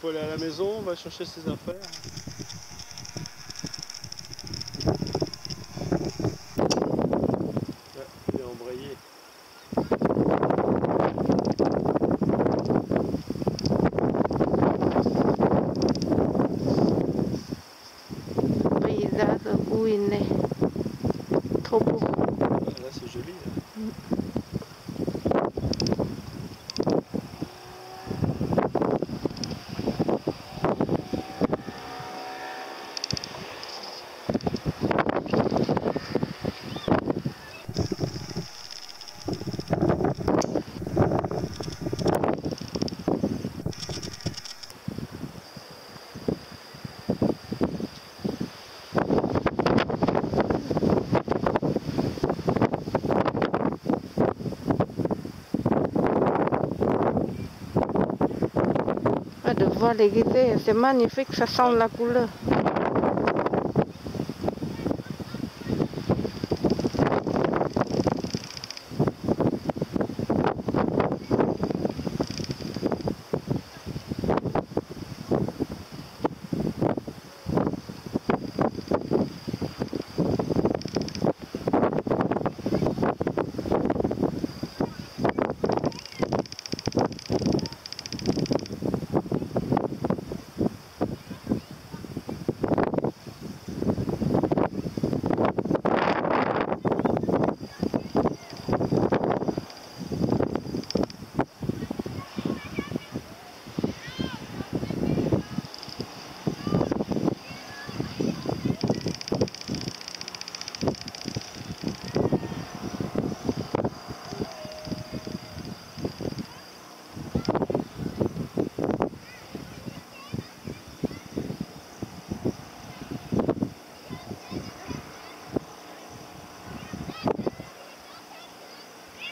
faut aller à la maison, on va chercher ses affaires. Ouais, il est embrayé. Le paysage où il est trop beau. Là c'est joli. Là. De voir les guider, c'est magnifique, ça sent la couleur.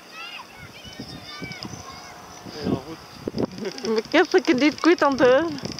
Mais qu'est-ce que dit quoi tantôt?